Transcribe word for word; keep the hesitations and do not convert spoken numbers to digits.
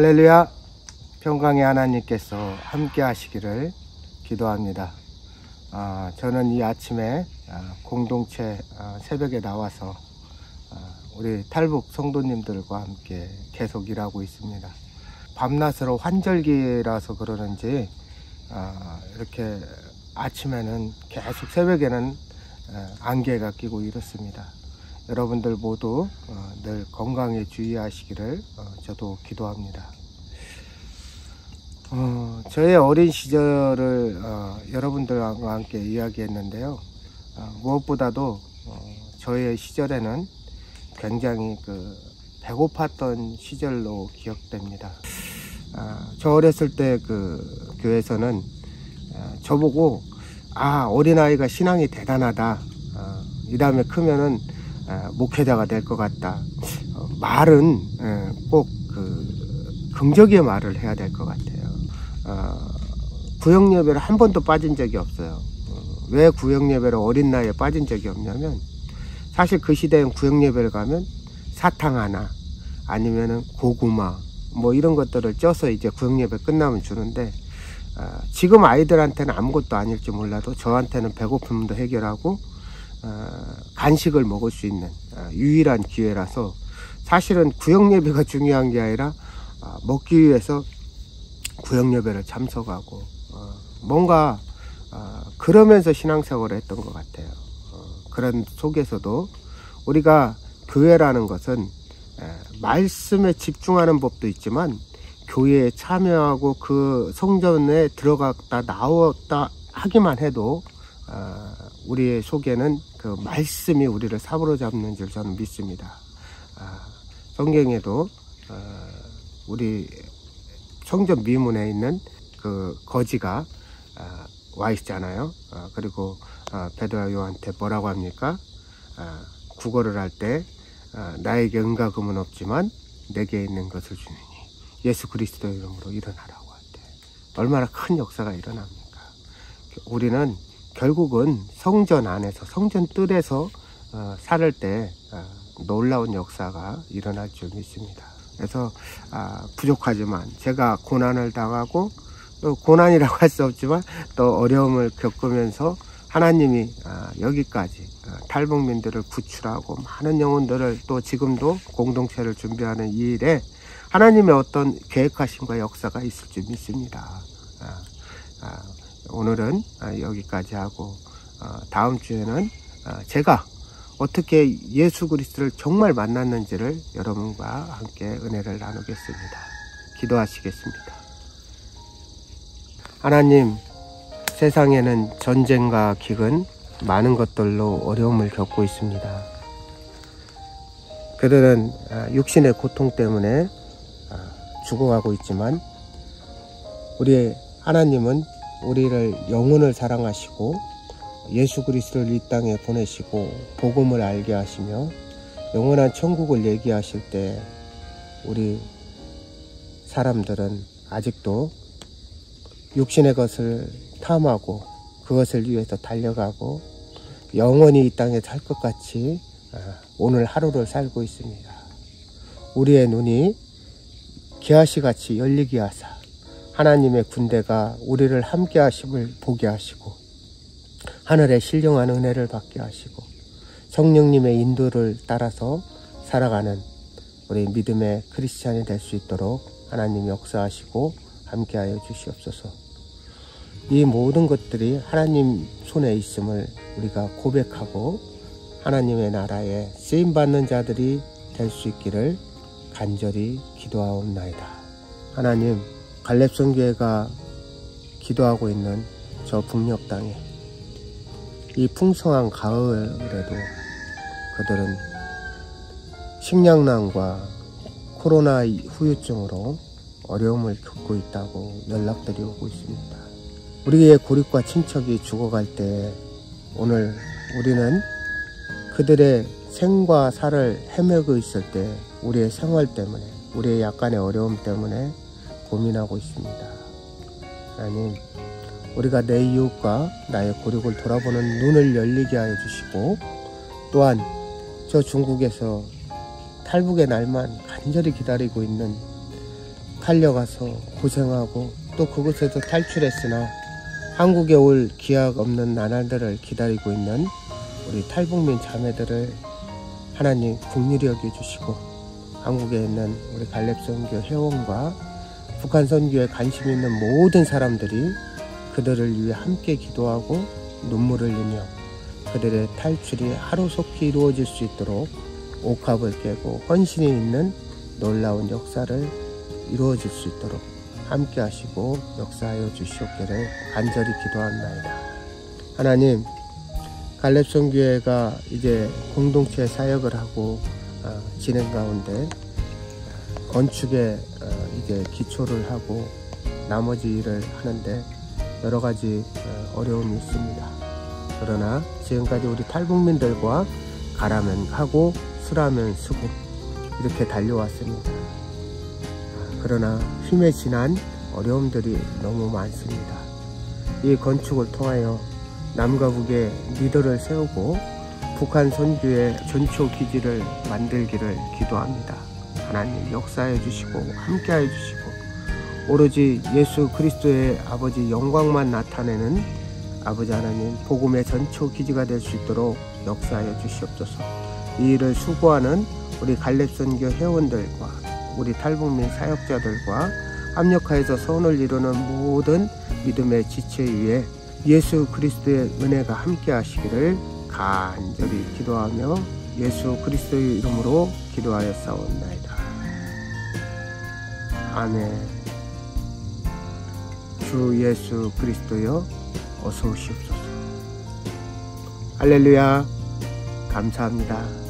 할렐루야. 평강의 하나님께서 함께 하시기를 기도합니다. 아, 저는 이 아침에 아, 공동체 아, 새벽에 나와서 아, 우리 탈북 성도님들과 함께 계속 일하고 있습니다. 밤낮으로 환절기라서 그러는지 아, 이렇게 아침에는 계속 새벽에는 아, 안개가 끼고 이렇습니다. 여러분들 모두 어, 늘 건강에 주의하시기를 어, 저도 기도합니다. 어, 저의 어린 시절을 어, 여러분들과 함께 이야기했는데요. 어, 무엇보다도 어, 저의 시절에는 굉장히 그 배고팠던 시절로 기억됩니다. 어, 저 어렸을 때 그 교회에서는 어, 저보고 아 어린아이가 신앙이 대단하다. 어, 이 다음에 크면은 어, 목회자가 될 것 같다. 어, 말은 어, 꼭 그 긍정의 말을 해야 될 것 같아요. 어, 구역예배를 한 번도 빠진 적이 없어요. 어, 왜 구역예배를 어린 나이에 빠진 적이 없냐면 사실 그 시대엔 구역예배를 가면 사탕 하나 아니면은 고구마 뭐 이런 것들을 쪄서 이제 구역예배 끝나면 주는데 어, 지금 아이들한테는 아무것도 아닐지 몰라도 저한테는 배고픔도 해결하고 어, 간식을 먹을 수 있는 어, 유일한 기회라서 사실은 구역예배가 중요한 게 아니라 어, 먹기 위해서 구역예배를 참석하고 어, 뭔가 어, 그러면서 신앙생활을 했던 것 같아요. 어, 그런 속에서도 우리가 교회라는 것은 에, 말씀에 집중하는 법도 있지만 교회에 참여하고 그 성전에 들어갔다 나왔다 하기만 해도 어, 우리의 속에는 그 말씀이 우리를 사로잡는 줄 저는 믿습니다. 아, 성경에도 어, 우리 성전 미문에 있는 그 거지가 어, 와 있잖아요. 어, 그리고 어, 베드로 요한테 뭐라고 합니까? 어, 구걸을 할 때 어, 나에게 은과 금은 없지만 내게 있는 것을 주느니 예수 그리스도의 이름으로 일어나라고 할 때 얼마나 큰 역사가 일어납니까? 우리는 결국은 성전 안에서 성전 뜰에서 어, 살을 때 어, 놀라운 역사가 일어날 줄 믿습니다. 그래서 아, 부족하지만 제가 고난을 당하고 또 고난이라고 할 수 없지만 또 어려움을 겪으면서 하나님이 아, 여기까지 아, 탈북민들을 구출하고 많은 영혼들을 또 지금도 공동체를 준비하는 이 일에 하나님의 어떤 계획하심과 역사가 있을 줄 믿습니다. 아, 아, 오늘은 여기까지 하고 다음 주에는 제가 어떻게 예수 그리스도를 정말 만났는지를 여러분과 함께 은혜를 나누겠습니다. 기도하시겠습니다. 하나님, 세상에는 전쟁과 기근 많은 것들로 어려움을 겪고 있습니다. 그들은 육신의 고통 때문에 죽어가고 있지만 우리 하나님은 우리를 영혼을 사랑하시고 예수 그리스도를 이 땅에 보내시고 복음을 알게 하시며 영원한 천국을 얘기하실 때 우리 사람들은 아직도 육신의 것을 탐하고 그것을 위해서 달려가고 영원히 이 땅에 살 것 같이 오늘 하루를 살고 있습니다. 우리의 눈이 기아시같이 열리게 하사 하나님의 군대가 우리를 함께 하심을 보게 하시고 하늘의 신령한 은혜를 받게 하시고 성령님의 인도를 따라서 살아가는 우리 믿음의 크리스찬이 될 수 있도록 하나님 역사하시고 함께하여 주시옵소서. 이 모든 것들이 하나님 손에 있음을 우리가 고백하고 하나님의 나라에 쓰임받는 자들이 될 수 있기를 간절히 기도하옵나이다. 하나님, 갈렙성교회가 기도하고 있는 저 북녘 땅에 이 풍성한 가을에도 그들은 식량난과 코로나 후유증으로 어려움을 겪고 있다고 연락들이 오고 있습니다. 우리의 고립과 친척이 죽어갈 때 오늘 우리는 그들의 생과 살을 헤매고 있을 때 우리의 생활 때문에 우리의 약간의 어려움 때문에 고민하고 있습니다. 하나님, 우리가 내 이웃과 나의 고립을 돌아보는 눈을 열리게 하여 주시고 또한 저 중국에서 탈북의 날만 간절히 기다리고 있는 달려가서 고생하고 또 그곳에서 탈출했으나 한국에 올 기약 없는 나날들을 기다리고 있는 우리 탈북민 자매들을 하나님 긍휼히 여겨주시고, 한국에 있는 우리 갈렙선교 회원과 북한 선교에 관심 있는 모든 사람들이 그들을 위해 함께 기도하고 눈물을 흘리며 그들의 탈출이 하루속히 이루어질 수 있도록 옥합을 깨고 헌신이 있는 놀라운 역사를 이루어질 수 있도록 함께 하시고 역사하여 주시옵기를 간절히 기도합나이다. 하나님, 갈렙선교회가 이제 공동체 사역을 하고 어, 진행 가운데 건축에 어, 이제 기초를 하고 나머지 일을 하는데 여러 가지 어, 어려움이 있습니다. 그러나 지금까지 우리 탈북민들과 가라면 가고 쓰라면 쓰고 이렇게 달려왔습니다. 그러나 힘에 지난 어려움들이 너무 많습니다. 이 건축을 통하여 남과 북의 리더를 세우고 북한 선교의 전초 기지를 만들기를 기도합니다. 하나님 역사해 주시고 함께해 주시고 오로지 예수 그리스도의 아버지 영광만 나타내는 아버지 하나님 복음의 전초 기지가 될 수 있도록 역사하여 주시옵소서. 이 일을 수고하는 우리 갈렙선교 회원들과 우리 탈북민 사역자들과 합력하여서 선을 이루는 모든 믿음의 지체 위에 예수 그리스도의 은혜가 함께 하시기를 간절히 기도하며 예수 그리스도의 이름으로 기도하여 싸웠나이다. 아멘. 주 예수 그리스도여 어서 오시옵소서. 할렐루야. 감사합니다.